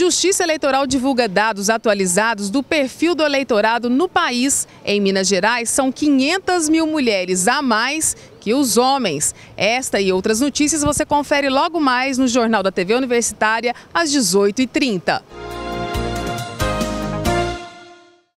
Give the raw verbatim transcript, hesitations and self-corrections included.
Justiça Eleitoral divulga dados atualizados do perfil do eleitorado no país. Em Minas Gerais, são quinhentas mil mulheres a mais que os homens. Esta e outras notícias você confere logo mais no Jornal da T V Universitária, às dezoito e trinta.